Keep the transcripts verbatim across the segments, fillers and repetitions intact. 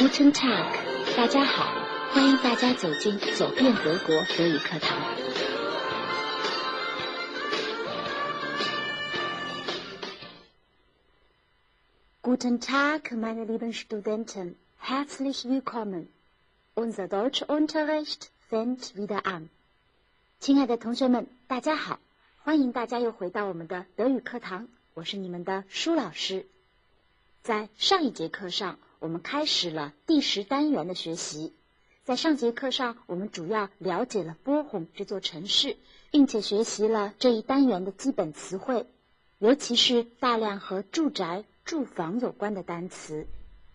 Guten Tag， 大家好，欢迎大家走进走遍德国德语课堂。Guten Tag, meine lieben Studenten, herzlich willkommen. Unser Deutschunterricht fängt wieder an. 亲爱的同学们，大家好，欢迎大家又回到我们的德语课堂，我是你们的舒老师。在上一节课上，我们开始了第十单元的学习。在上节课上，我们主要了解了波鸿这座城市，并且学习了这一单元的基本词汇，尤其是大量和住宅、住房有关的单词。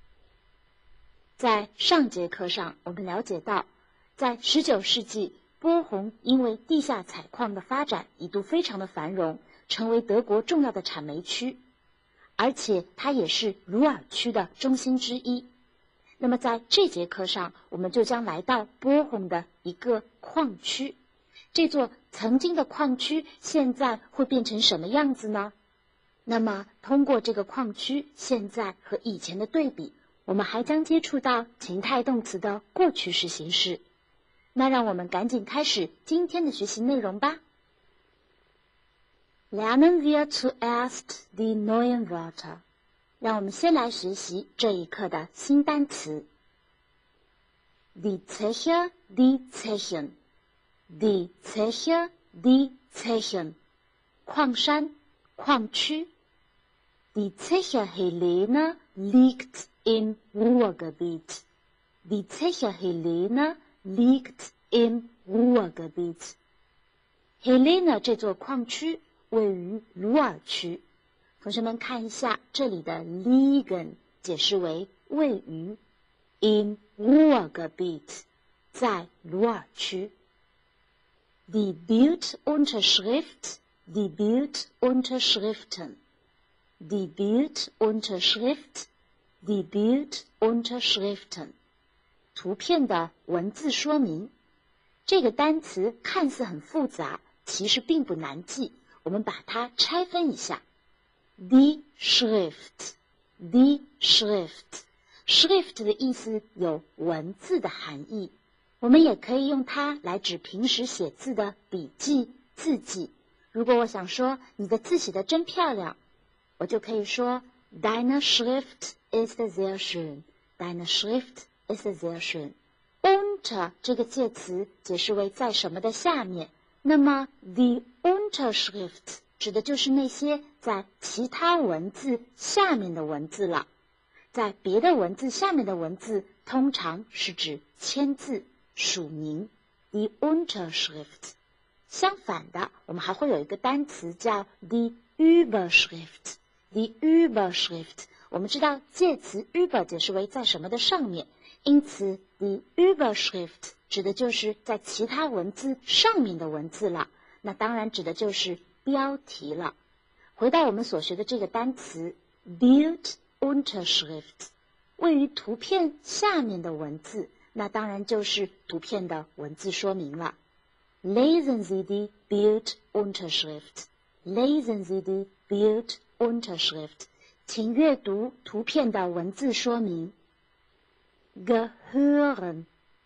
在上节课上，我们了解到，在十九世纪，波鸿因为地下采矿的发展一度非常的繁荣，成为德国重要的产煤区。而且它也是鲁尔区的中心之一。那么在这节课上，我们就将来到波鸿的一个矿区。这座曾经的矿区现在会变成什么样子呢？那么通过这个矿区现在和以前的对比，我们还将接触到情态动词的过去式形式。那让我们赶紧开始今天的学习内容吧。Lernen wir zuerst die neuen Wörter. 让我们先来学习这一课的新单词。Die Zeche, die Zechen. Die Zeche, die Zechen. 矿山、矿区。Die Zeche Helene liegt im Ruhrgebiet. Die Zeche Helene liegt im Ruhrgebiet. Helene 这座矿区位于鲁尔区。同学们看一下这里的 liegen 解释为位于 in Ruhrgebiet 在鲁尔区。Die Bildunterschrift, die Bildunterschriften. Die Bildunterschrift, die Bildunterschriften. 图片的文字说明。这个单词看似很复杂，其实并不难记。我们把它拆分一下 ，die Schrift, die Schrift, Schrift 的意思有文字的含义，我们也可以用它来指平时写字的笔记、字迹。如果我想说你的字写得真漂亮，我就可以说 Deine Schrift ist sehr schön, Deine Schrift ist sehr schön. Unter 这个介词解释为在什么的下面。那么 the Unterschrift 指的就是那些在其他文字下面的文字了。在别的文字下面的文字通常是指签字、署名 the Unterschrift。 相反的，我们还会有一个单词叫 the Überschrift。 the Überschrift 我们知道介词 über 解释为在什么的上面，因此 the Überschrift 指的就是在其他文字上面的文字了，那当然指的就是标题了。回到我们所学的这个单词 Bildunterschrift， 位于图片下面的文字，那当然就是图片的文字说明了。Lesen Sie die Bildunterschrift. Lesen Sie die Bildunterschrift. 请阅读图片的文字说明。Gehören,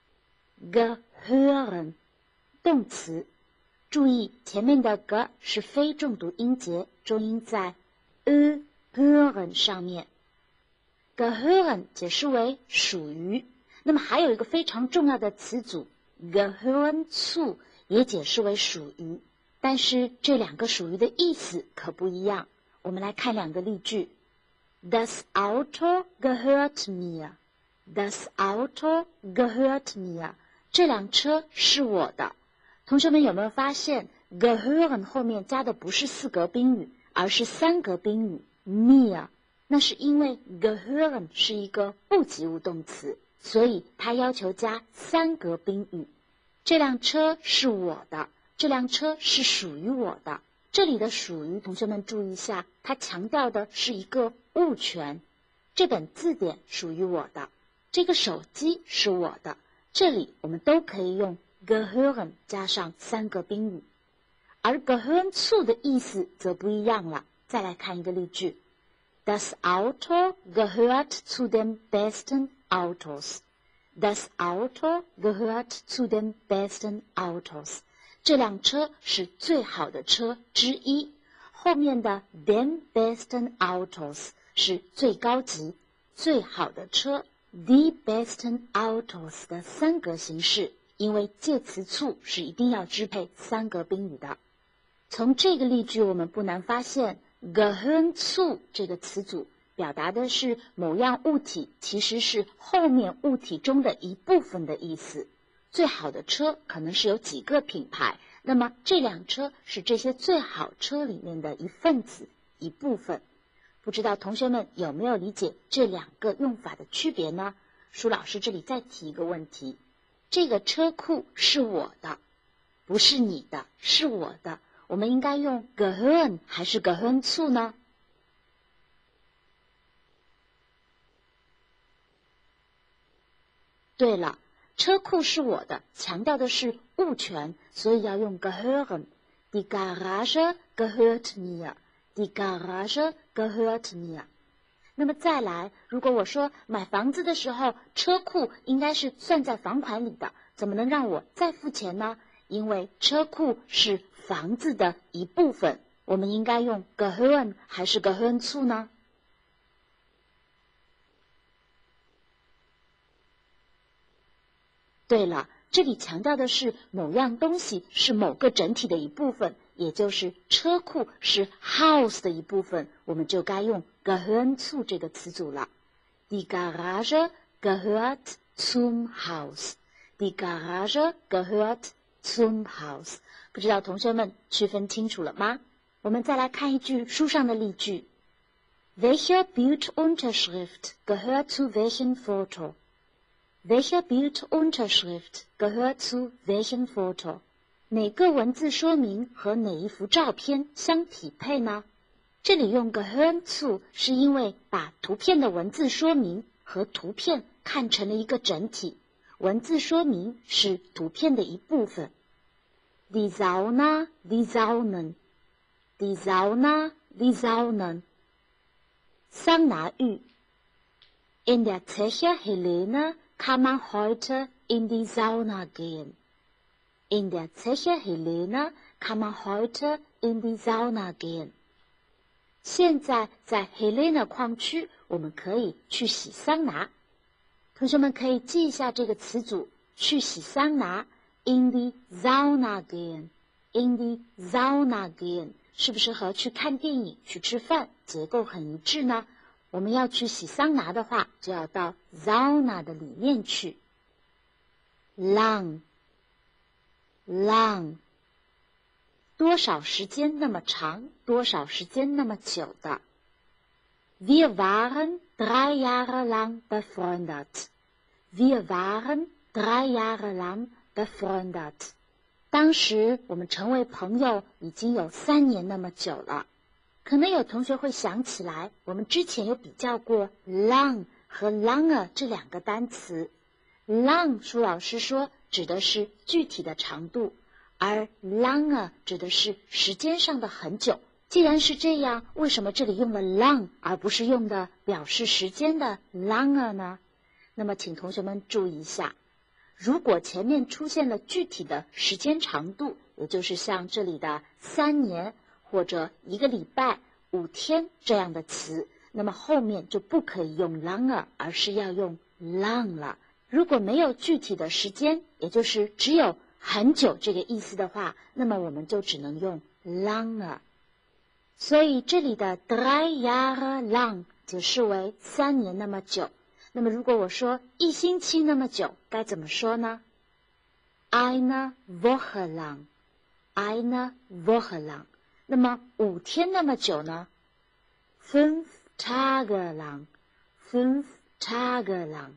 gehören 动词，注意前面的 g 是非重读音节，重音在 ö hören 上面。gehören 解释为属于，那么还有一个非常重要的词组 gehören zu 也解释为属于，但是这两个属于的意思可不一样。我们来看两个例句。Das Auto gehört mir.Das Auto gehört mir. 这辆车是我的。同学们有没有发现 gehören 后面加的不是四格宾语，而是三格宾语 mir。 那是因为 gehören 是一个不及物动词，所以它要求加三格宾语。这辆车是我的，这辆车是属于我的。这里的属于，同学们注意一下，它强调的是一个物权。这本字典属于我的，这个手机是我的，这里我们都可以用 gehören 加上三个宾语。而 gehören zu 的意思则不一样了。再来看一个例句。Das Auto gehört zu den besten Autos。Das Auto gehört zu den besten Autos。这辆车是最好的车之一。后面的 den besten Autos 是最高级、最好的车。the besten Autos 的三格形式，因为介词处是一定要支配三格宾语的。从这个例句我们不难发现 gehören zu 这个词组表达的是某样物体其实是后面物体中的一部分的意思。最好的车可能是有几个品牌，那么这辆车是这些最好车里面的一份子、一部分。不知道同学们有没有理解这两个用法的区别呢？舒老师这里再提一个问题，这个车库是我的，不是你的，是我的，我们应该用 gehören 还是 gehören zu 呢？对了，车库是我的，强调的是物权，所以要用 gehören。Die Garage gehört mir。Die Garage gehört mir。那么再来，如果我说买房子的时候，车库应该是算在房款里的，怎么能让我再付钱呢？因为车库是房子的一部分，我们应该用 gehören 还是 gehören zu 呢？对了，这里强调的是某样东西是某个整体的一部分，也就是车库是 house 的一部分，我们就该用 gehören zu 这个词组了。Die Garage gehört zum Haus。Die Garage gehört zum Haus。不知道同学们区分清楚了吗？我们再来看一句书上的例句。Welche Bildunterschrift gehört zu welchem Foto？Welche Bildunterschrift gehört zu welchem Foto？ 哪个文字说明和哪一幅照片相匹配呢？这里用 gehören zu 是因为把图片的文字说明和图片看成了一个整体，文字说明是图片的一部分。Die Sauna, die Saunen。Die Sauna, die Saunen。桑拿浴。In der Zeche Helene kann man heute in die Sauna gehen. In der Zeche Helene kann man heute in die Sauna gehen. 现在在 Helene 矿区，我们可以去洗桑拿。同学们可以记一下这个词组，去洗桑拿 in die Sauna gehen. In die Sauna gehen 是不是和去看电影、去吃饭结构很一致呢？我们要去洗桑拿的话，就要到 sauna 的里面去。lang lang 多少时间那么长，多少时间那么久的。Wir waren drei Jahre lang befreundet. Wir waren drei Jahre lang befreundet. 当时我们成为朋友已经有三年那么久了。可能有同学会想起来，我们之前有比较过 long 和 longer 这两个单词。long 舒老师说指的是具体的长度，而 longer 指的是时间上的很久。既然是这样，为什么这里用了 long 而不是用的表示时间的 longer 呢？那么请同学们注意一下，如果前面出现了具体的时间长度，也就是像这里的三年或者一个礼拜、五天这样的词，那么后面就不可以用 longer， 而是要用 long 了。如果没有具体的时间，也就是只有很久这个意思的话，那么我们就只能用 longer。所以这里的 drei Jahre lang 解释为三年那么久。那么如果我说一星期那么久，该怎么说呢？ Eine Woche lang。 Eine Woche lang。那么五天那么久呢？ Fünf Tage lang. Fünf Tage lang.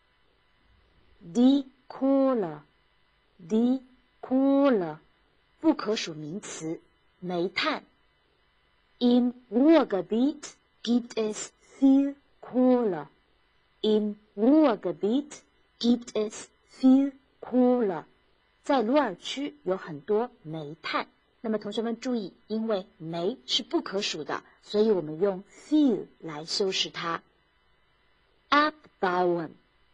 Die Kohle. Die Kohle. 不可数名词，煤炭。Im Ruhrgebiet gibt es viel Kohle. Im Ruhrgebiet gibt es viel Kohle. 在鲁尔区有很多煤炭。那么同学们注意，因为煤是不可数的，所以我们用 viel 来修饰它。Abbauen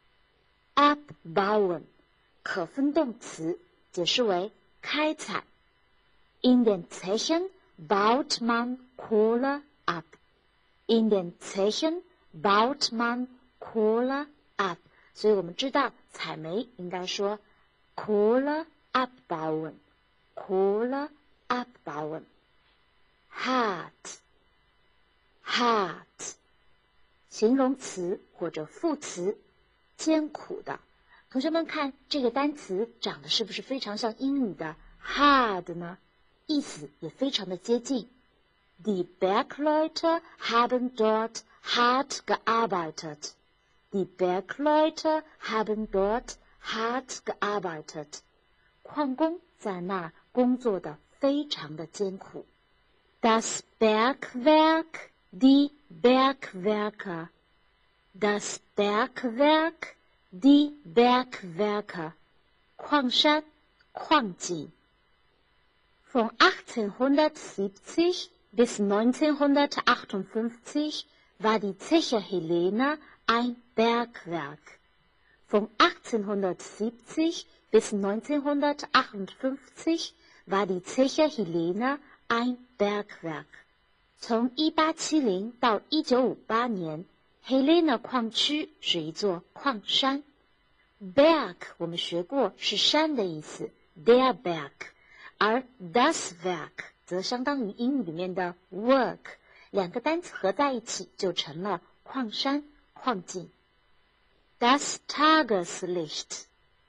abbauen 可分动词，解释为开采。In den Zechen baut man Kohle ab. In den Zechen baut man Kohle ab. 所以我们知道采煤应该说 Kohle abbauen. Kohle abbauen. Hart. Hart. 形容词或者副词，艰苦的。同学们看这个单词长得是不是非常像英语的 hard 呢？意思也非常的接近。Die Bergleute haben dort hart gearbeitet. Die Bergleute haben dort hart gearbeitet. 矿工在那儿工作的非常的艰苦。Das Bergwerk, die Bergwerker. Das Bergwerk, die Bergwerker. 矿山，矿井。Von achtzehnhundertsiebzig bis neunzehnhundertachtundfünfzig war die Zeche Helena ein Bergwerk. Von achtzehnhundertsiebzig bis neunzehnhundertachtundfünfzig war die Zeche Helena ein Bergwerk. 从一八七零到一九五八年 Helena 矿区是一座矿山。Berg 我们学过是山的意思 der Berg， 而 das Werk 则相当于英语里面的 work， 两个单词合在一起就成了矿山、矿井。Das Tageslicht.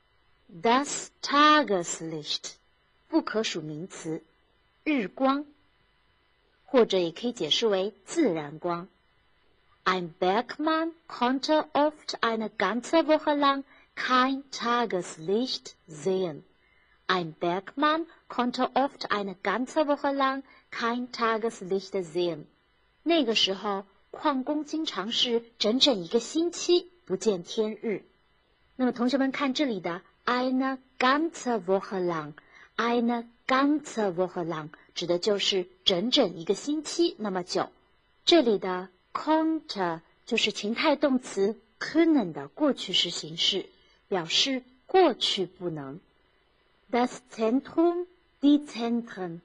Das Tageslicht 不可数名词，日光，或者也可以解释为自然光。Ein Bergmann konnte oft eine ganze Woche lang kein Tageslicht sehen. Ein Bergmann konnte oft eine ganze Woche lang kein Tageslicht sehen. 那个时候，矿工经常是整整一个星期不见天日。那么同学们看这里的 eine ganze Woche lang, eine ganze Woche lang 指的就是整整一个星期那么久。这里的 konnte 就是情态动词 können 的过去式形式，表示过去不能。Das Zentrum, die Zentren.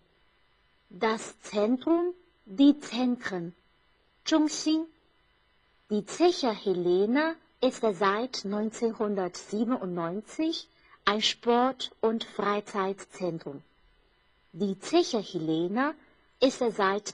Das Zentrum, die Zentren. 中心。Die Zeche Helena ist seit neunzehnhundertsiebenundneunzig ein Sport- und Freizeitzentrum. Die Zeche Helena ist seit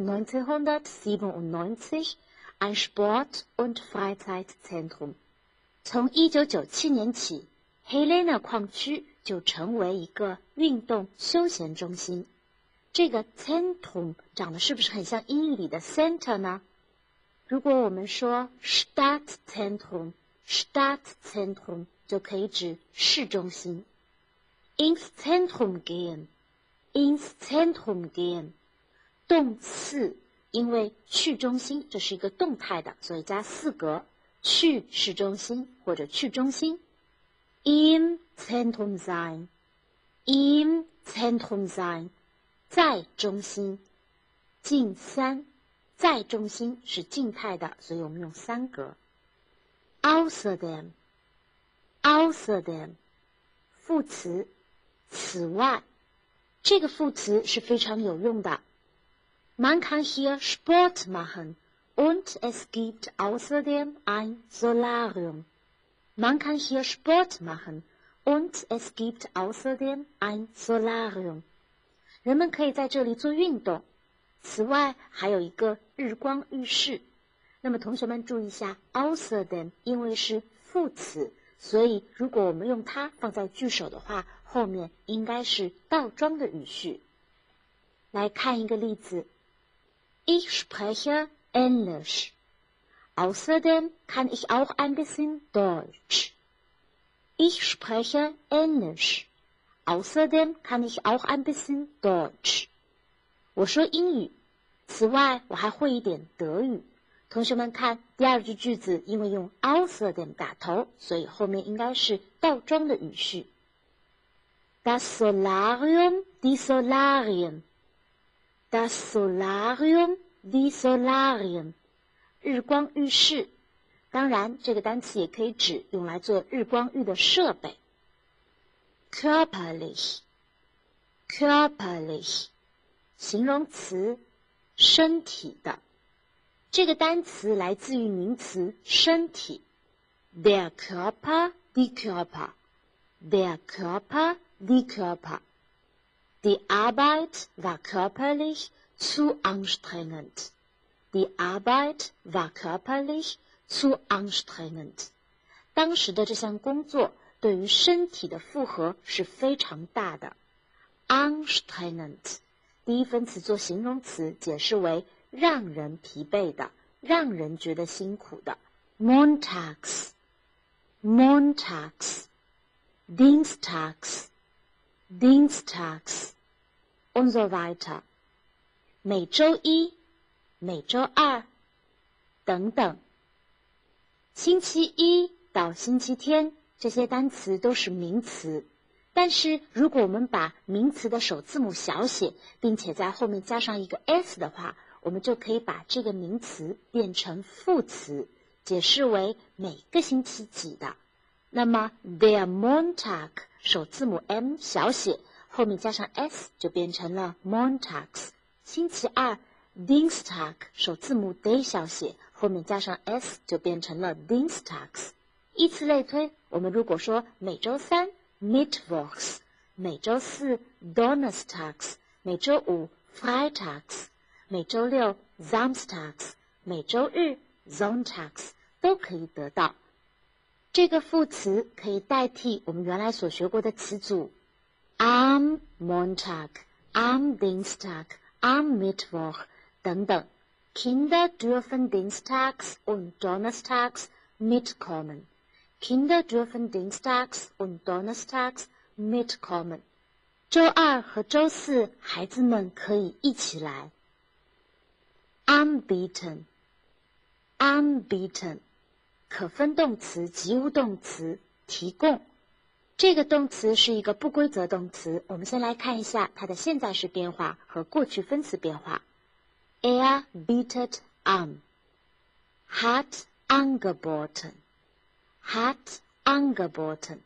neunzehnhundertsiebenundneunzig ein Sport- und Freizeitzentrum. 从一九九七年起 Helena 矿区就成为一个运动休闲中心。这个 Zentrum 长得是不是很像英语里的 center 呢？如果我们说 Stadtzentrum, Stadtzentrum 就可以指市中心。Ins Zentrum gehen, ins Zentrum gehen 动四，因为去中心这是一个动态的，所以加四格，去市中心或者去中心。Im Zentrum sein, im Zentrum sein 在中心。近三，在中心是静态的，所以我们用三格。Außerdem, außerdem 副词，此外，这个副词是非常有用的。Man kann hier Sport machen und es gibt außerdem ein Solarium. Man kann hier Sport machen und es gibt außerdem ein Solarium. 人们可以在这里做运动，此外还有一个日光浴室。那么同学们注意一下 außerdem 因为是副词，所以如果我们用它放在句首的话，后面应该是倒装的语序。来看一个例子 Ich spreche Englisch. Außerdem kann ich auch ein bisschen Deutsch. Ich spreche Englisch. Außerdem kann ich auch ein bisschen Deutsch. 我说英语，此外我还会一点德语。同学们看第二句句子，因为用 außerdem 打头，所以后面应该是倒装的语序。Das Solarium, die Solarien. Das Solarium, die Solarien. 日光浴室。 当然，这个单词也可以指用来做日光浴的设备。körperlich körperlich 形容词，身体的。这个单词来自于名词身体。Der Körper, die Körper. Der Körper, die Körper. Die Arbeit war körperlich zu anstrengend. Die Arbeit war körperlich zu anstrengend. 当时的这项工作对于身体的负荷是非常大的。Anstrengend 第一分词做形容词，解释为让人疲惫的，让人觉得辛苦的。Montags, Montags, Dienstags, Dienstags und so weiter. 每周一，每周二，等等。星期一到星期天，这些单词都是名词。但是如果我们把名词的首字母小写，并且在后面加上一个 s 的话，我们就可以把这个名词变成副词，解释为每个星期几的。那么 der Montag 首字母 m 小写，后面加上 s 就变成了 Montags。星期二 Dienstag 首字母 d 小写，后面加上 s 就变成了 Dienstags。以此类推，我们如果说每周三Mittwochs, 每周四 Donnerstags, 每周五 Freitags, 每周六 Samstags, 每周日 Sonntags 都可以得到。这个副词可以代替我们原来所学过的词组 am Montag, am Dienstag, am Mittwoch 等等。Kinder dürfen Dienstags und Donnerstags mitkommen. Kinder dürfen Dienstags und Donnerstags mitkommen. 周二和周四，孩子们可以一起来。Anbieten, anbieten 可分动词、及物动词，提供。这个动词是一个不规则动词，我们先来看一下它的现在时变化和过去分词变化。Er bietet an, hat angeboten.Hat angeboten.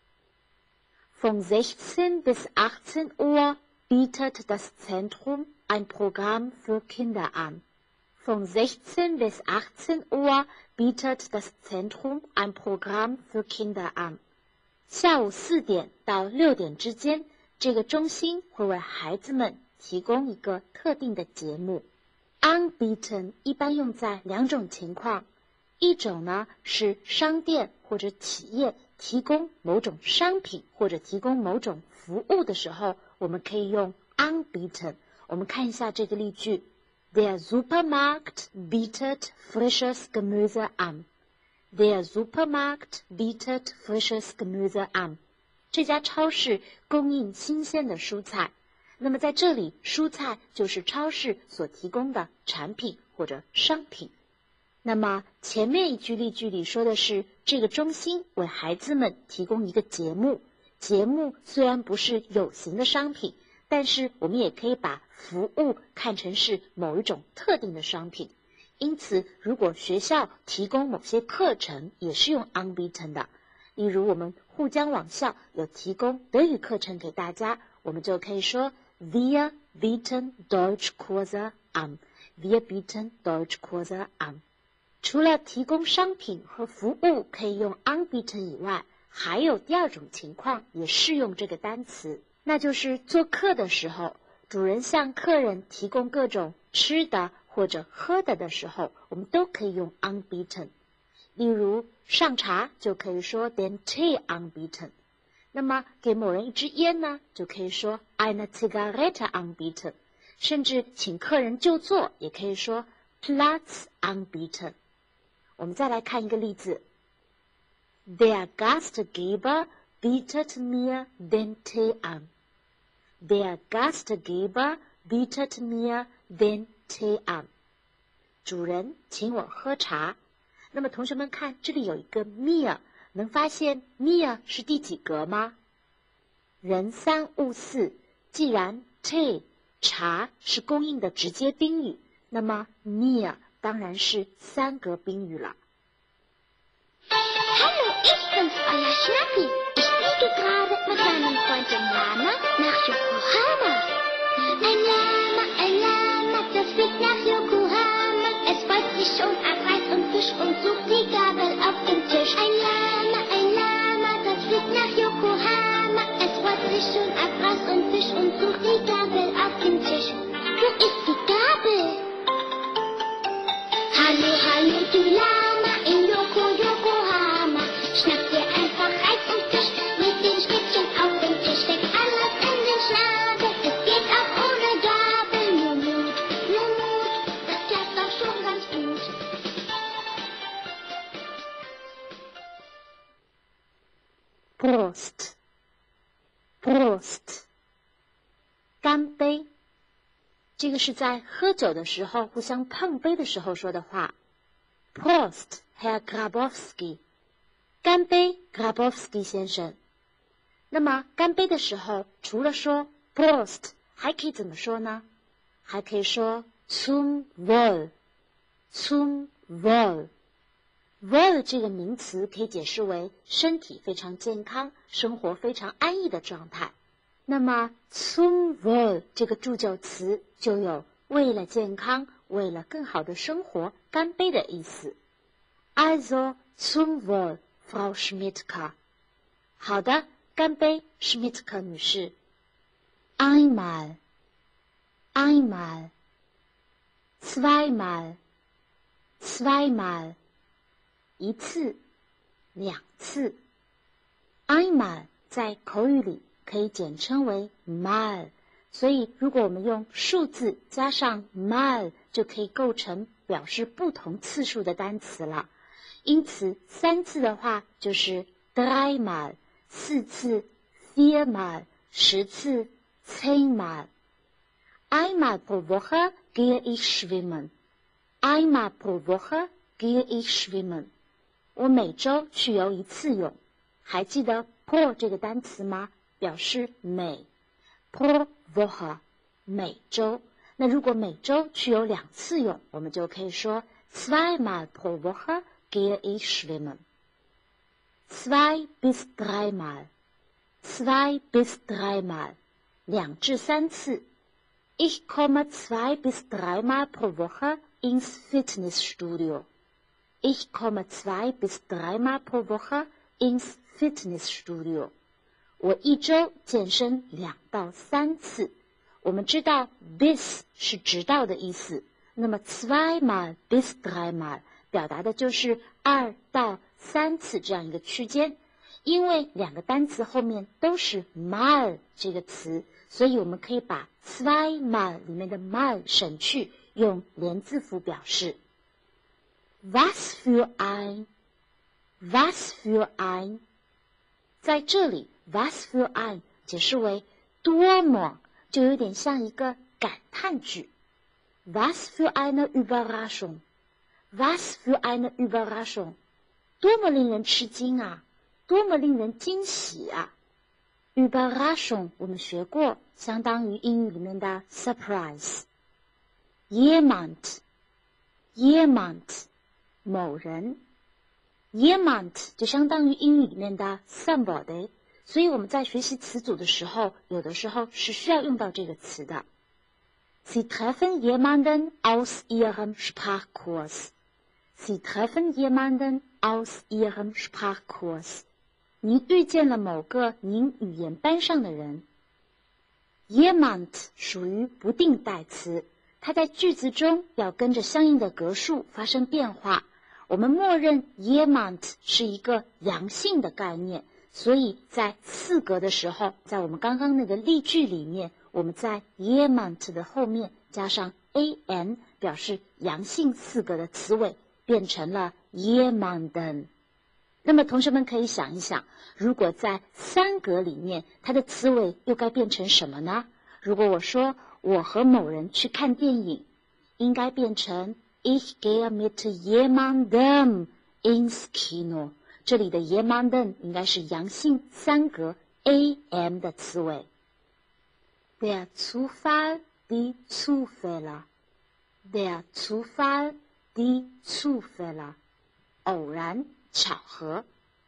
Von sechzehn bis achtzehn Uhr bietet das Zentrum ein Programm für Kinder an. Von sechzehn bis achtzehn Uhr bietet das Zentrum ein Programm für Kinder an. 下午四点到六点之间，这个中心会为孩子们提供一个特定的节目。Anbieten 一般用在两种情况。一种呢是商店或者企业提供某种商品或者提供某种服务的时候，我们可以用 anbieten。我们看一下这个例句 Der Supermarkt bietet frisches Gemüse an. Der Supermarkt bietet frisches Gemüse an. 这家超市供应新鲜的蔬菜。那么在这里，蔬菜就是超市所提供的产品或者商品。那么前面一句例句里说的是这个中心为孩子们提供一个节目，节目虽然不是有形的商品，但是我们也可以把服务看成是某一种特定的商品。因此如果学校提供某些课程也是用 anbieten 的，例如我们沪江网校有提供德语课程给大家，我们就可以说 Wir bieten Deutschkurse an. Wir bieten Deutschkurse an.除了提供商品和服务可以用 anbieten 以外，还有第二种情况也适用这个单词，那就是做客的时候，主人向客人提供各种吃的或者喝的的时候，我们都可以用 anbieten。例如上茶就可以说 den Tee anbieten。那么给某人一支烟呢，就可以说 eine Zigarette anbieten。甚至请客人就坐，也可以说 Platz anbieten。我们再来看一个例子 Der Gastgeber bietet mir den Tee an. Der Gastgeber bietet mir den Tee an. 主人请我喝茶。那么同学们看，这里有一个 mir， 能发现 mir 是第几格吗？人三物四，既然 tea 茶是供应的直接宾语，那么 mir当然是三格宾语了。 Ich bin's, euer Schnappi. Ich fliege gerade mit meinem Freund dem Lama nach Yokohama. Ein Lama, ein Lama, das fliegt nach Yokohama. Es freut sich schon an Reis und Fisch und sucht die Gabel auf dem Tisch. Ein Lama, ein Lama, das fliegt nach Yokohama. Es freut sich schon an Reis und Fisch und sucht die Gabel auf dem Tisch. Wo ist die Gabel? Hallo, hallo, du Lama in Yoko, Yokohama. Schnapp dir einfach Reis und Fisch mit den Stückchen auf dem Tisch. Steck alles in den Schnabel, es geht auch ohne Gabel. Nur Mut, nur Mut, das klappt doch schon ganz gut. Prost, Prost，干杯。这个是在喝酒的时候互相碰杯的时候说的话。Prost, Herr Grabowski， 干杯 Grabowski 先生。那么干杯的时候，除了说 Prost， 还可以怎么说呢？还可以说 zum Wohl， zum Wohl。Wohl 这个名词可以解释为身体非常健康、生活非常安逸的状态。那么 zum Wohl 这个助酒词就有为了健康、为了更好的生活干杯的意思。Also zum Wohl, Frau Schmidtka。 好的，干杯 Schmidtka 女士。Einmal, einmal, zweimal, zweimal， 一次，两次。Einmal 在口语里可以简称为 mal， 所以如果我们用数字加上 mal， 就可以构成表示不同次数的单词了。因此三次的话就是 dreimal， 四次 viermal， 十次 zehnmal。 Einmal pro Woche gehe ich schwimmen， Einmal pro Woche gehe ich schwimmen。 我每周去游一次泳。还记得 pro 这个单词吗？表示每。 pro Woche 每周。那如果每周去游两次泳，我们就可以说 zweimal pro Woche gehe ich schwimmen。 zwei bis dreimal， zwei bis dreimal， 两至三次。 Ich komme zwei bis dreimal pro Woche ins Fitnessstudio。 Ich komme zwei bis dreimal pro Woche ins Fitnessstudio。 我一周健身两到三次。我们知道 bis 是直到的意思，那么 zweimal bis dreimal 表达的就是二到三次这样一个区间。因为两个单词后面都是 mal 这个词，所以我们可以把 zweimal 里面的 mal 省去，用连字符表示。Was für ein， was für ein， 在这里 was für ein 解释为多么，就有点像一个感叹句。Was für eine Überraschung， was für eine Überraschung， 多么令人吃惊啊，多么令人惊喜啊。Überraschung 我们学过，相当于英语里面的 surprise。 Jemand， jemand 某人。 Jemand 就相当于英语里面的 somebody， 所以我们在学习词组的时候，有的时候是需要用到这个词的。Sie treffen jemanden aus ihrem Sprachkurs. Sie treffen jemanden aus ihrem Sprachkurs. 您遇见了某个您语言班上的人。Jemand 属于不定代词，它在句子中要跟着相应的格数发生变化。我们默认 jemand 是一个阳性的概念，所以在四格的时候，在我们刚刚那个例句里面，我们在 jemand 的后面加上 an， 表示阳性四格的词尾，变成了 jemanden。 那么同学们可以想一想，如果在三格里面，它的词尾又该变成什么呢？如果我说我和某人去看电影，应该变成Ich gehe mit jemandem ins Kino。 这里的 jemanden 应该是阳性三格 am 的词尾。Der Zufall, die Zufälle。 Der Zufall, die Zufälle。 偶然，巧合。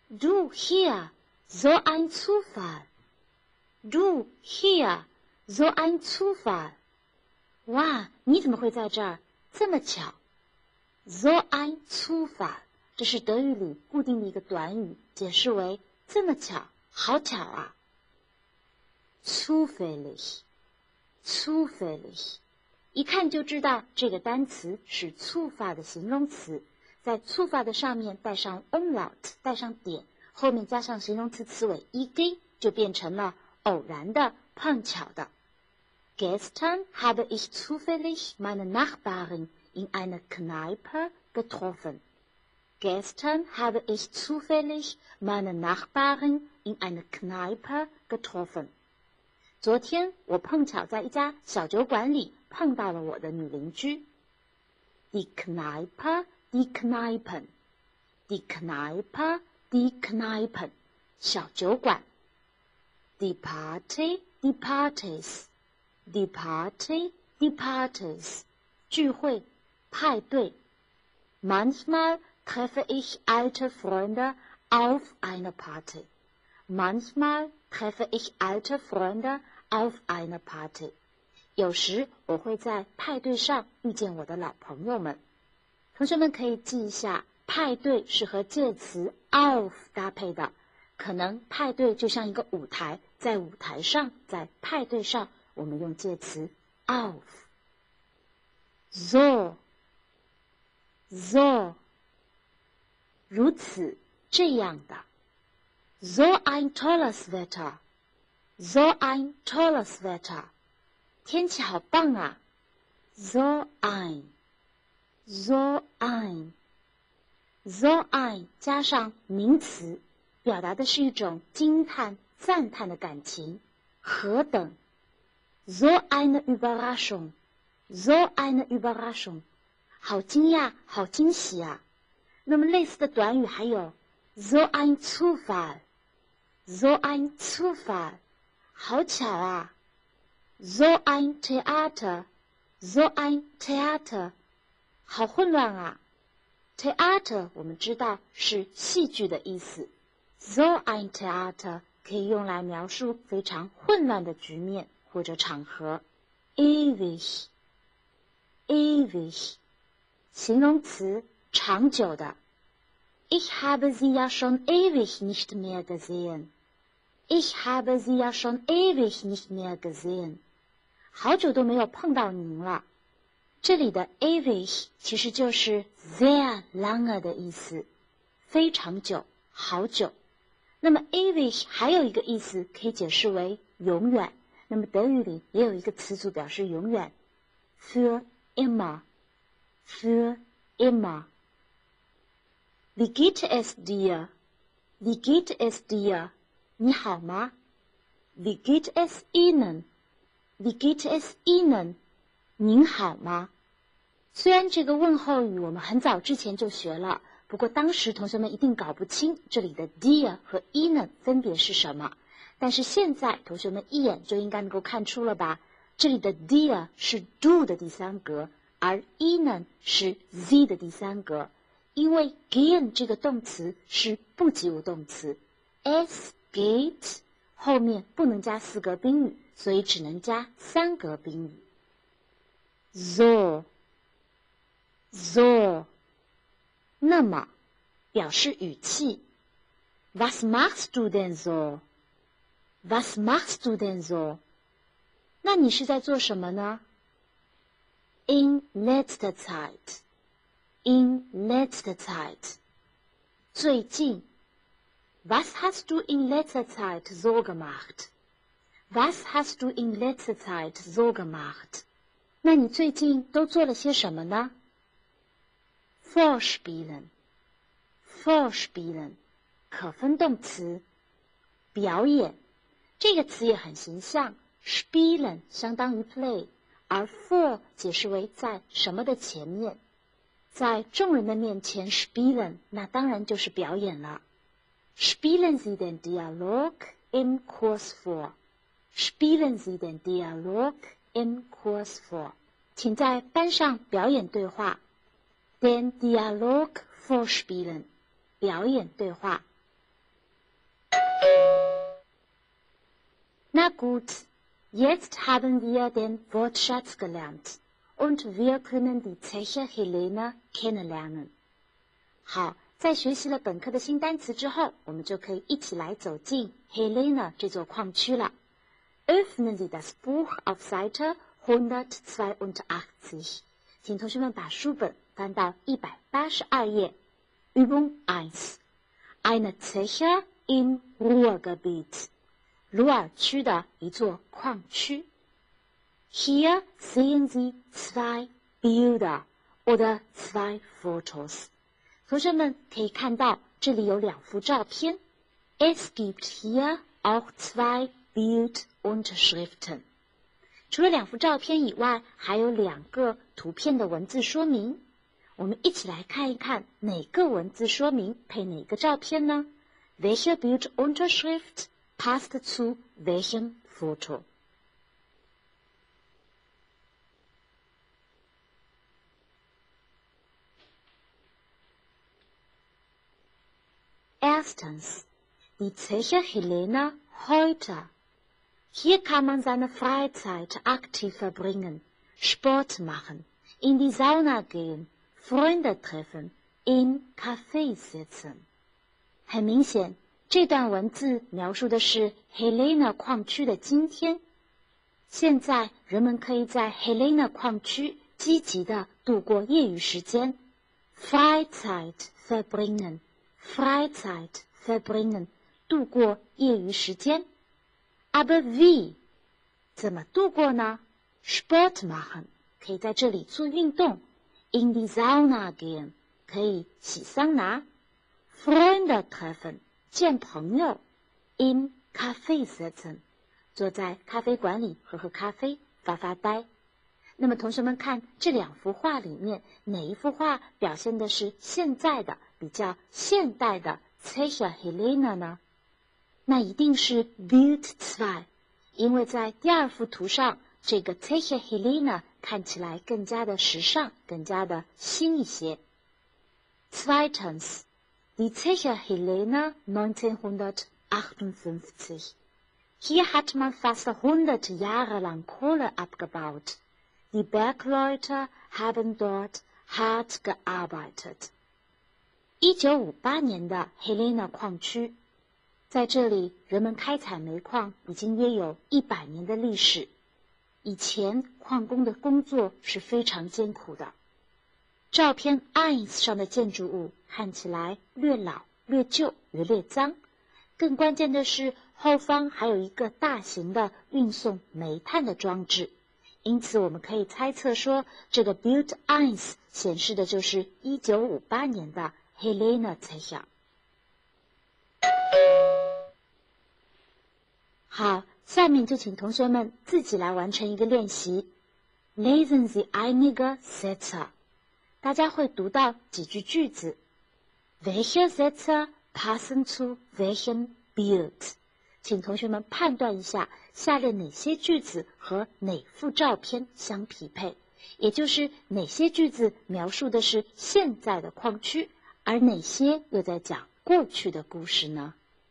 Du hier, so ein Zufall. Du hier, so ein Zufall. 哇，你怎么会在这儿？这么巧。So ein Zufall， 这是德语里固定的一个短语，解释为这么巧，好巧啊。Zufällig, zufällig， 一看就知道这个单词是触发的形容词，在触发的上面带上 umlaut， 带上点，后面加上形容词词尾 eg， 就变成了偶然的、碰巧的。Gestern habe ich zufällig meine Nachbarin in einer Kneipe getroffen. Gestern habe ich zufällig meine Nachbarin in einer Kneipe getroffen. 昨天我碰巧在一家小酒馆里碰到了我的女邻居。Die Kneipe, die Kneipen. Die Kneipe, die Kneipen. 小酒馆。Die Party, die Partys.Die Party, die Partys. 聚会、派对。Manchmal treffe ich alte Freunde auf einer Party. Manchmal treffe ich alte Freunde auf einer Party. 有时我会在派对上遇见我的老朋友们。同学们可以记一下，派对是和介词 auf 搭配的，可能派对就像一个舞台，在舞台上，在派对上。我们用介词 auf。 So, so， 如此这样的。So ein tolles Wetter, so ein tolles Wetter， 天气好棒啊。So ein, so ein, so ein 加上名词，表达的是一种惊叹、赞叹的感情，何等。So eine Überraschung, so eine Überraschung， 好惊讶，好惊喜啊。那么类似的短语还有 so ein Zufall, so ein Zufall， 好巧啊。So ein Theater, so ein Theater， 好混乱啊。Theater 我们知道是戏剧的意思， so ein Theater 可以用来描述非常混乱的局面或者场合。 ewig, ewig， 形容词，长久的。Ich habe sie ja schon ewig nicht mehr gesehen. Ich habe sie ja schon ewig nicht mehr gesehen. 好久都没有碰到您了。这里的 ewig 其实就是 sehr lange 的意思，非常久，好久。那么 ewig 还有一个意思可以解释为永远。那么德语里也有一个词组表示永远 für immer, für immer。 Wie geht es dir? Wie geht es dir? 你好吗？ Wie geht es Ihnen? Wie geht es Ihnen? 您好吗？虽然这个问候语我们很早之前就学了，不过当时同学们一定搞不清这里的 dir 和 Ihnen 分别是什么。但是现在同学们一眼就应该能够看出了吧，这里的 dir 是 do 的第三格，而 ihnen 是 sie 的第三格。因为 gehen 这个动词是不及物动词， es geht 后面不能加四格宾语，所以只能加三格宾语。 so, so， 那么表示语气。 Was machst du denn so?Was machst du denn so? 那你是在做什么呢？ In letzter Zeit, in letzter Zeit， 最近。Was hast du in letzter Zeit so gemacht? Was hast du in letzter Zeit so gemacht? 那你最近都做了些什么呢？ Vorspielen, vorspielen， 可分动词，表演。这个词也很形象 ，spielen 相当于 play， 而 for 解释为在什么的前面，在众人的面前 spielen， 那当然就是表演了。Spielen Sie den Dialog im Kurs vor. Spielen Sie den Dialog im Kurs vor. 请在班上表演对话。Den Dialog vorspielen， 表演对话。 Na gut, jetzt haben wir den Wortschatz gelernt und wir können die Zeche Helena kennenlernen. 好，在学习了本课的新单词之后，我们就可以一起来走进 Helena 这座矿区了。Öffnen Sie das Buch auf Seite hundertzweiundachtzig. 请同学们把书本翻到一百八十二页。Übung eins. Eine Zeche im Ruhrgebiet. 鲁尔区的一座矿区。Hier sehen Sie zwei Bilder oder zwei Fotos. 同学们可以看到，这里有两幅照片。Es gibt hier auch zwei Bildunterschriften. 除了两幅照片以外，还有两个图片的文字说明。我们一起来看一看哪个文字说明配哪个照片呢？ Welche Bildunterschrift passt zu welchem Foto? Erstens, die Zeche Helena heute. Hier kann man seine Freizeit aktiv verbringen, Sport machen, in die Sauna gehen, Freunde treffen, in Cafés sitzen. 很明显，这段文字描述的是 Helena 矿区的今天。现在人们可以在 Helena 矿区积极地度过业余时间。Freizeit verbringen, Freizeit verbringen, 度过业余时间。Aber wie? 怎么度过呢？ Sport machen, 可以在这里做运动。In die Sauna gehen, 可以洗桑拿。Freunde treffen, 见朋友。In Café sitzen, 坐在咖啡馆里喝喝咖啡，发发呆。那么同学们看这两幅画里面，哪一幅画表现的是现在的比较现代的 Zeche Helena 呢？那一定是 Bild zwei, 因为在第二幅图上，这个 Zeche Helena 看起来更加的时尚，更加的新一些。Zweitens, die Zeche Helena neunzehnhundertachtundfünfzig. Hier hat man fast hundert Jahre lang Kohle abgebaut. Die Bergleute haben dort hart gearbeitet. 一九五八年的 Helena 矿区，在这里人们开采煤矿已经约有一百年的历史。以前矿工的工作是非常艰苦的。照片 eins 上的建筑物看起来略老、略旧、也略脏。更关键的是，后方还有一个大型的运送煤炭的装置。因此，我们可以猜测说，这个 Bild eins 显示的就是一九五八年的 Helena Zeche。好，下面就请同学们自己来完成一个练习。Lesen Sie einige Sätze。大家会读到几句句子。Welche Sätze passen zu welchem Bild？ 请同学们判断一下，下列哪些句子和哪幅照片相匹配，也就是哪些句子描述的是现在的矿区，而哪些又在讲过去的故事呢？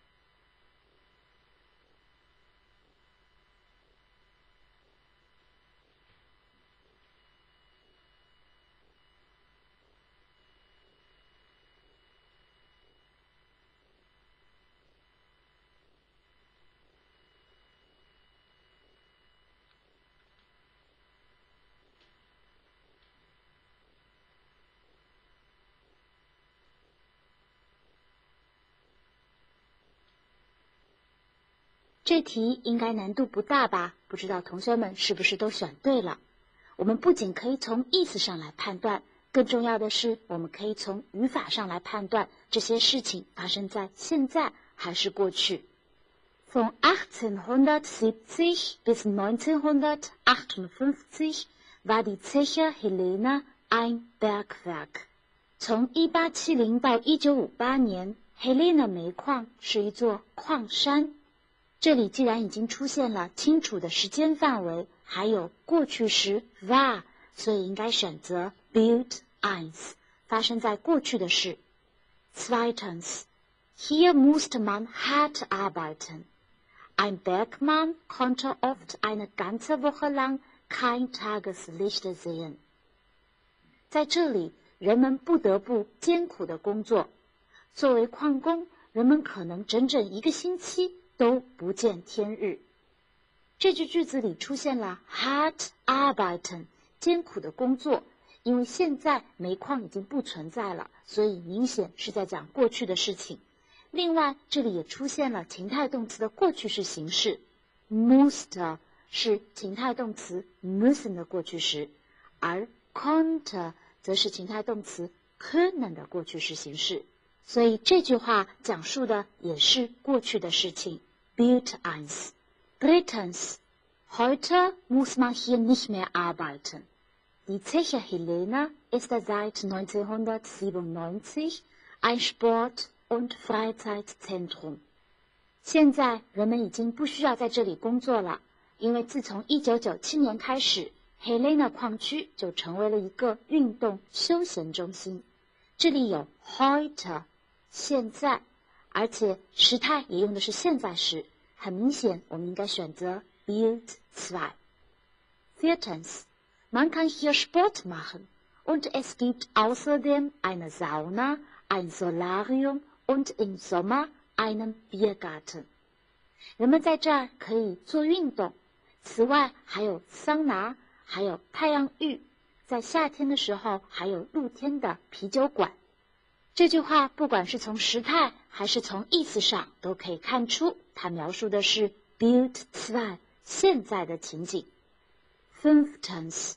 这题应该难度不大吧？不知道同学们是不是都选对了？我们不仅可以从意思上来判断，更重要的是，我们可以从语法上来判断这些事情发生在现在还是过去。Von achtzehnhundertsiebzig bis neunzehnhundertachtundfünfzig war die Zeche Helena ein Bergwerk。从一八七零到一九五八年 ，Helena 煤矿是一座矿山。这里既然已经出现了清楚的时间范围，还有过去时 war， 所以应该选择 Bild eins， 发生在过去的事。Zweitens, hier musste man hart arbeiten. Ein Bergmann konnte oft eine ganze Woche lang kein Tageslicht sehen. 在这里，人们不得不艰苦的工作。作为矿工，人们可能整整一个星期都不见天日。这句句子里出现了 hart arbeiten 艰苦的工作，因为现在煤矿已经不存在了，所以明显是在讲过去的事情。另外，这里也出现了情态动词的过去式形式 musste 是情态动词 müssen 的过去时，而 konnte 则是情态动词 können 的过去式形式。所以这句话讲述的也是过去的事情。Bild eins. Drittens. Heute muss man hier nicht mehr arbeiten. Die Zeche Helena ist seit neunzehnhundertsiebenundneunzig ein Sport- und Freizeitzentrum. 现在人们已经不需要在这里工作了，因为自从一九九七年开始 Helena 矿区就成为了一个运动休闲中心。这里有 heute 现在，而且时态也用的是现在时，很明显我们应该选择 Bild zwei. Viertens. Man kann hier Sport machen und es gibt außerdem eine Sauna, ein Solarium und im Sommer einen Biergarten. 人们在这儿可以做运动，此外还有桑拿，还有太阳浴，在夏天的时候还有露天的啤酒馆。这句话不管是从时态还是从意思上都可以看出，它描述的是 Bild zwei 现在的情景。Fünftens.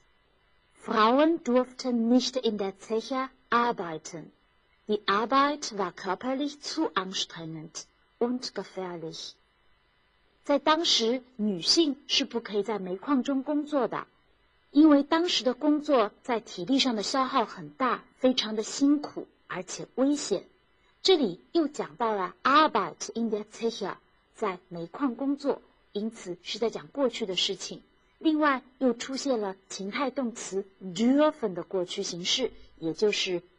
Frauen durften nicht in der Zeche arbeiten. Die Arbeit war körperlich zu anstrengend und gefährlich. 在当时，女性是不可以在煤矿中工作的，因为当时的工作在体力上的消耗很大，非常的辛苦，而且危险。这里又讲到了 Arbeit in der Zeche 在煤矿工作，因此是在讲过去的事情。另外又出现了情态动词 dürfen 的过去形式，也就是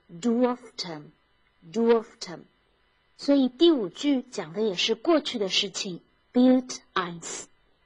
durften durften。 所以第五句讲的也是过去的事情。 Bild eins.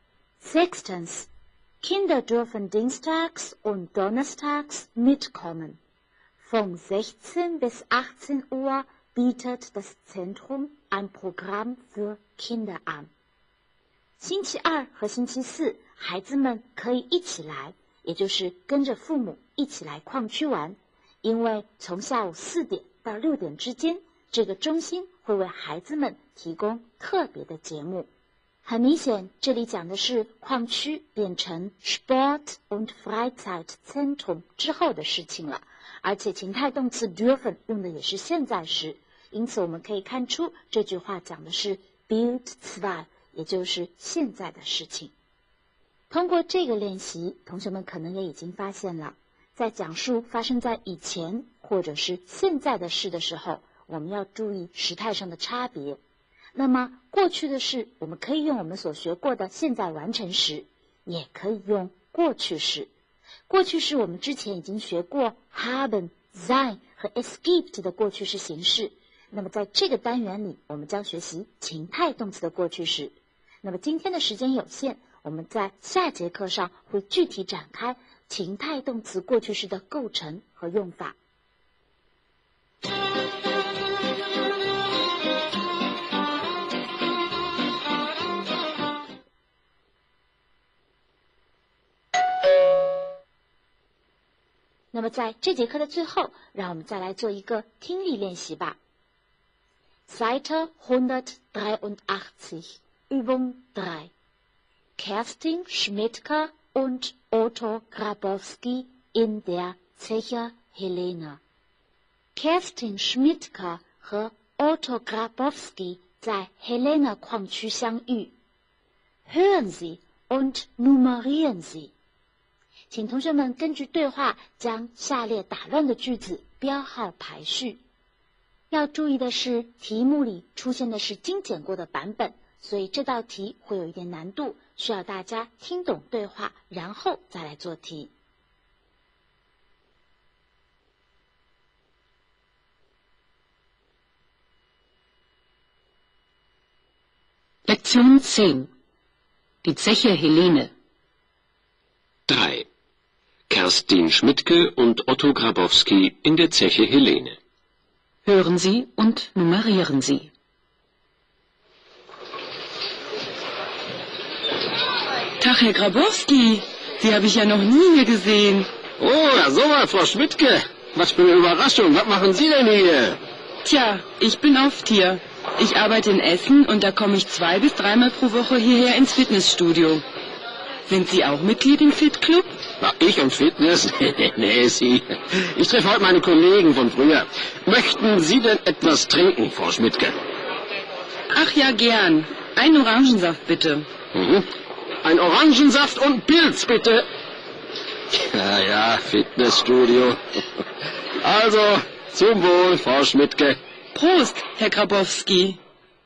Sechstens. Kinder dürfen dienstags und donnerstags mitkommen. Von sechzehn bis achtzehn Uhr bietet das Zentrum ein Programm für Kinder an. 星期二和星期四，孩子们可以一起来，也就是跟着父母一起来矿区玩，因为从下午四点到六点之间，这个中心会为孩子们提供特别的节目。很明显，这里讲的是矿区变成 Sport- und Freizeitzentrum 之后的事情了，而且情态动词 dürfen 用的也是现在时，因此我们可以看出这句话讲的是 Bild zwei， 也就是现在的事情。通过这个练习，同学们可能也已经发现了，在讲述发生在以前或者是现在的事的时候，我们要注意时态上的差别。那么过去的事，我们可以用我们所学过的现在完成时，也可以用过去式。过去式我们之前已经学过 haben, sein 和 es gibt 的过去式形式。那么在这个单元里，我们将学习情态动词的过去式。那么今天的时间有限，我们在下节课上会具体展开情态动词过去式的构成和用法。那么在这节课的最后，让我们再来做一个听力练习吧。Seite hundertdreiundachtzig, Übung drei. Kerstin Schmidtke und Otto Grabowski in der Zeche Helena. Kerstin Schmidtke 和 Otto Grabowski 在 Helena 矿区相遇。Hören Sie und nummerieren Sie. 请同学们根据对话将下列打乱的句子标号排序。要注意的是，题目里出现的是精简过的版本，所以这道题会有一点难度，需要大家听懂对话，然后再来做题。 Lektion zehn. die Zeche Helene. drei. Kerstin Schmidtke und Otto Grabowski in der Zeche Helene. Hören Sie und nummerieren Sie. Tag, Herr Grabowski. Sie habe ich ja noch nie hier gesehen. Oh, ja, so mal, Frau Schmidtke. Was für eine Überraschung. Was machen Sie denn hier? Tja, ich bin oft hier. Ich arbeite in Essen und da komme ich zwei bis dreimal pro Woche hierher ins Fitnessstudio. Sind Sie auch Mitglied im Fit-Club? Na, ich und Fitness? Nee, nee, Sie. Ich treffe heute meine Kollegen von früher. Möchten Sie denn etwas trinken, Frau Schmidtke? Ach ja, gern. Ein Orangensaft, bitte. Mhm. Ein Orangensaft und Pilz, bitte. Ja, ja, Fitnessstudio. Also, zum Wohl, Frau Schmidtke. Prost, Herr Grabowski.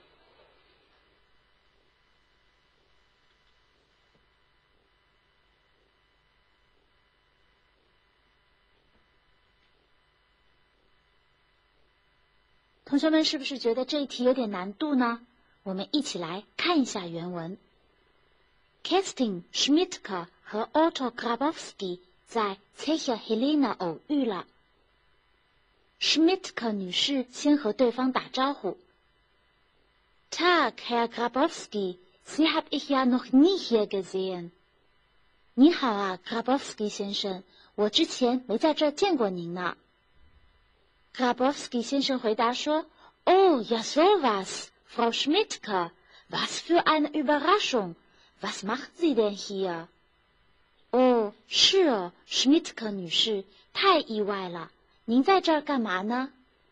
同学们是不是觉得这一题有点难度呢？我们一起来看一下原文。Kerstin Schmidtke 和 Otto Grabowski 在 Zeche Helene 偶遇了。Schmidtke 女士先和对方打招呼。Tag, Herr Grabowski, Sie habe ich ja noch nie hier gesehen. 你好啊 ，Grabowski 先生，我之前没在这儿见过您呢。Grabowski 先生回答说 ：“Oh, ja sowas, Frau Schmidtke, was für eine Überraschung. Was macht Sie denn hier？” 哦，是哦 ，Schmidtke 女士，太意外了。您在这儿干嘛呢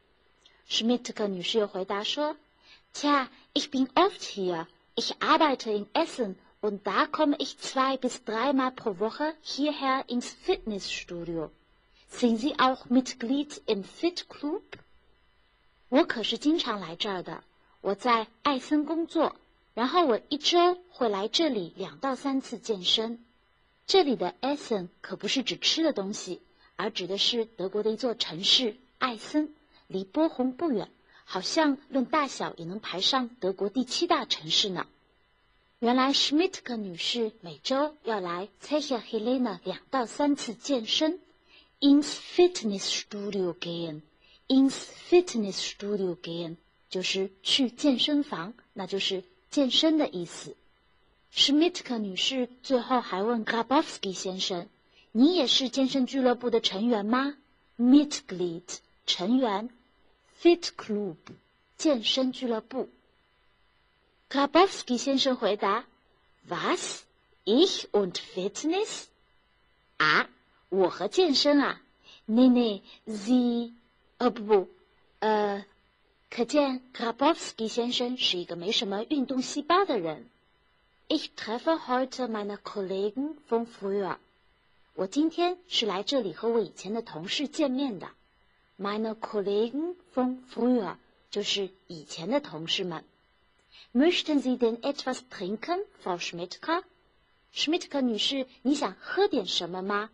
？Schmidtke 女士又回答说 ：“Tja, ich bin oft hier. Ich arbeite in Essen und da komme ich zwei bis dreimal pro Woche hierher ins Fitnessstudio. Sind Sie auch Mitglied im Fit Club？” 我可是经常来这儿的。我在艾森工作，然后我一周会来这里两到三次健身。这里的 Essen 可不是指吃的东西，而指的是德国的一座城市艾森，离波鸿不远，好像论大小也能排上德国第七大城市呢。原来 Schmidtke 女士每周要来 Zeche Helene 两到三次健身。Ins Fitnessstudio gehen, ins Fitnessstudio gehen 就是去健身房，那就是健身的意思。Schmidtke 女士最后还问 Grabowski 先生：“你也是健身俱乐部的成员吗 ？”Mitglied 成员 ，Fit Club 健身俱乐部。Grabowski 先生回答 ：“Was? Ich und Fitness？” 啊？我和健身啊，内内 z， 呃不不，呃，可见 Grabowski 先生是一个没什么运动细胞的人。Ich treffe heute meine Kollegen von früher。我今天是来这里和我以前的同事见面的。Meine Kollegen von früher 就是以前的同事们。Möchten Sie denn etwas trinken, Frau Schmidtke？ Schmidtke 女士，你想喝点什么吗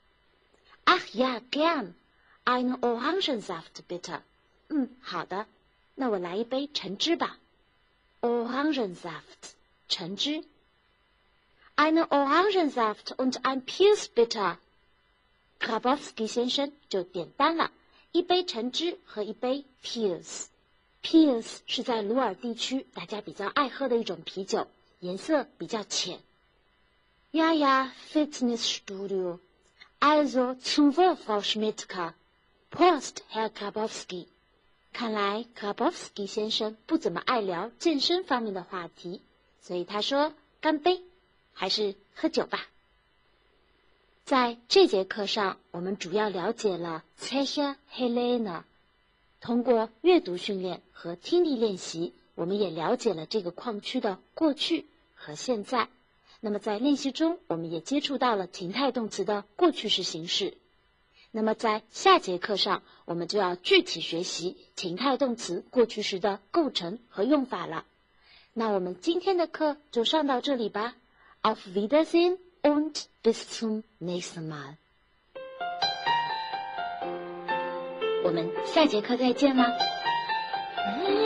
？Ach ja, gern. Einen Orangensaft bitte. 嗯，好的，那我来一杯橙汁吧。Orangensaft， 橙汁。Einen Orangensaft und ein Pils bitte. Grabowski 先生就点单了，一杯橙汁和一杯 Pils。Pils 是在鲁尔地区大家比较爱喝的一种啤酒，颜色比较浅。Ja, ja, Fitnessstudio。Also, zum Wohl, Frau Schmidtke. Prost, Herr Grabowski. 看来 Grabowski 先生不怎么爱聊健身方面的话题，所以他说干杯，还是喝酒吧。在这节课上，我们主要了解了 Zeche Helene。通过阅读训练和听力练习，我们也了解了这个矿区的过去和现在。那么在练习中，我们也接触到了情态动词的过去式形式。那么在下节课上，我们就要具体学习情态动词过去时的构成和用法了。那我们今天的课就上到这里吧。Auf Wiedersehen und bis zum nächsten Mal。我们下节课再见啦。